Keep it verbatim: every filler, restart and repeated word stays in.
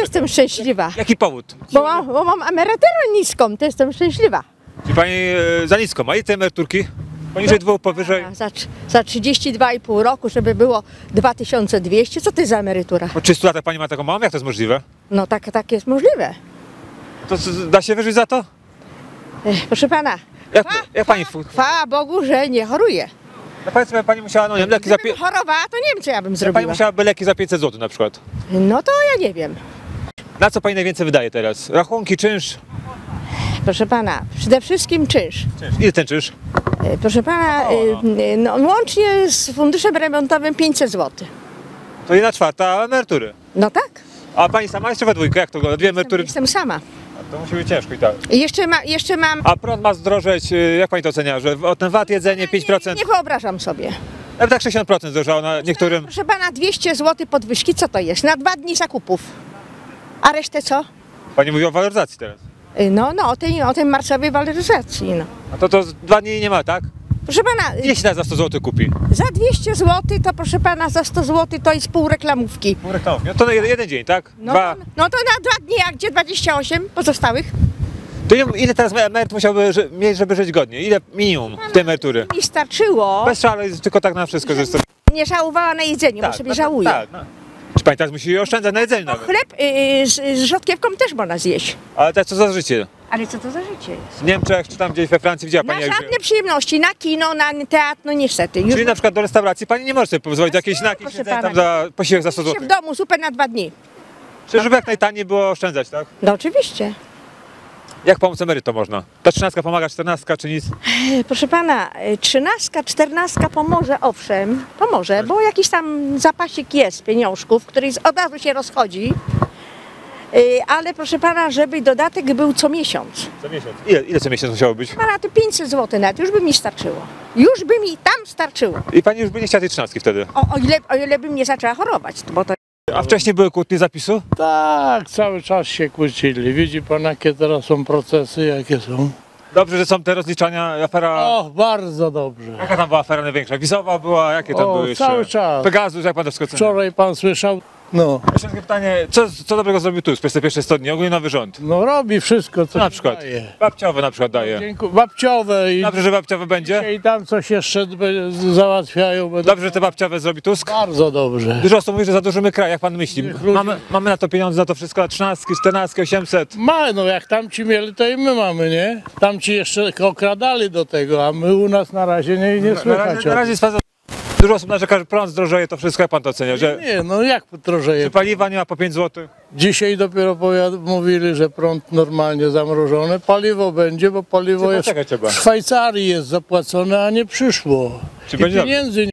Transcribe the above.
jestem szczęśliwa, Jaki powód? bo mam, bo mam emeryturę niską, to jestem szczęśliwa. Czy pani e, za nisko ma i te emeryturki? Poniżej dwóch, powyżej? Za, za trzydzieści dwa i pół roku, żeby było dwa tysiące dwieście, co to za emerytura? Po trzystu latach pani ma taką małą? Jak to jest możliwe? No tak, tak jest możliwe. To c- da się wyżyć za to? Ech, proszę pana, Jak, chwa, jak pani... chwała Bogu, że nie choruję. No powiedzmy, pani musiała, no nie wiem, leki za... Gdybym Pie... chorowała, to nie wiem, co ja bym Pani zrobiła. musiałaby leki za pięćset złotych na przykład. No to ja nie wiem. Na co pani najwięcej wydaje teraz? Rachunki, czynsz? Proszę pana, przede wszystkim czynsz. Czynsz. Ile ten czynsz? E, Proszę pana, e, no, łącznie z funduszem remontowym pięćset złotych. To jedna czwarta emerytury. No tak, A pani sama jeszcze we dwójkę? Jak to wygląda? Dwie emerytury? jestem sama. To musi być ciężko i tak. I jeszcze, ma, jeszcze mam... A prąd ma zdrożeć, y, jak pani to ocenia? Że o ten VAT, jedzenie pięć procent? Nie, nie wyobrażam sobie. Nawet tak sześćdziesiąt procent zdrożało na niektórym. Proszę pana, dwieście złotych podwyżki, co to jest? Na dwa dni zakupów. A resztę co? Pani mówi o waloryzacji teraz. Y, No, no, o tej, o tej marcowej waloryzacji, no. A to to z- dwa dni nie ma, tak? Proszę pana, y, Ile się za sto złotych kupi? za dwieście złotych to proszę pana, za sto złotych to jest pół reklamówki. Pół reklamówki. No to na jeden, jeden dzień, tak? No, Dwa. no to na dwa dni, a gdzie dwadzieścia osiem pozostałych? To ile- ile teraz emeryt musiałby ży- mieć, żeby żyć godnie? Ile minimum tej emerytury? Mi starczyło, Bez szale, tylko tak na wszystko. Że jest to... nie żałowała na jedzeniu, bo sobie no, żałuję. Tak, no. Czy pani teraz musi oszczędzać na jedzeniu nawet? Chleb y, z, z rzodkiewką też można zjeść. Ale teraz co za życie? Ale co to za życie jest? W Niemczech czy tam gdzieś we Francji widziała Na pani jak żadne żyje? przyjemności, na kino, na teatr, no niestety. Już Czyli na przykład do restauracji pani nie może sobie pozwolić jakieś na jakieś proszę jedzenie tam pana. za posiłek za sto się w złotych. domu, super na dwa dni. Czy żeby jak najtaniej było oszczędzać, tak? No oczywiście. Jak pomóc emerytom można? Ta trzynastka pomaga, czternastka czy nic? E, Proszę pana, e, trzynastka, czternastka pomoże, owszem, pomoże, bo jakiś tam zapasik jest pieniążków, który z- od razu się rozchodzi. E, Ale proszę pana, żeby dodatek był co miesiąc. Co miesiąc. Ile, ile co miesiąc musiało być? Pana to pięćset złotych nawet, już by mi starczyło. Już by mi tam starczyło. I pani już by nie chciała tej trzynastki wtedy. O, o, ile, o ile bym nie zaczęła chorować, bo to A wcześniej były kłótnie zapisu? Tak, cały czas się kłócili. Widzi pan, jakie teraz są procesy, jakie są? Dobrze, że są te rozliczania, afera... O, bardzo dobrze. Jaka tam była afera największa? Wizowa była? Jakie tam O, były jeszcze? cały czas. Pegasus, jak pan to wszystko ceni? Wczoraj pan słyszał? No, Jeszcze takie pytanie, co, co dobrego zrobił tu przez te pierwsze sto dni? Ogólnie nowy rząd. no robi wszystko, co Na się przykład daje. babciowe na przykład daje. Dziękuję. Babciowe i, Dobrze, że babciowe będzie? i tam coś jeszcze be- załatwiają. Będą Dobrze, że te babciowe zrobi Tusk? bardzo dobrze. Dużo osób mówi, że zadłużymy kraj, jak pan myśli? Niech ludzie- Mamy, mamy na to pieniądze, na to wszystko, trzynastki, czternastki, osiemset. Ma, no jak tamci mieli, to i my mamy, nie? Tamci jeszcze okradali do tego, a my u nas na razie nie, nie Na, na, słychać. razie- o na razie jest faza... Dużo osób narzeka, że prąd zdrożeje, to wszystko, jak pan to ocenia? Że, tym. Nie, no jak drożeje? że paliwa nie ma po pięć złotych? Dzisiaj dopiero powiad- mówili, że prąd normalnie zamrożony. Paliwo będzie, bo paliwo Trzeba jest czekać trzeba. w Szwajcarii jest zapłacone, a nie przyszło. Czy I będzie pieniędzy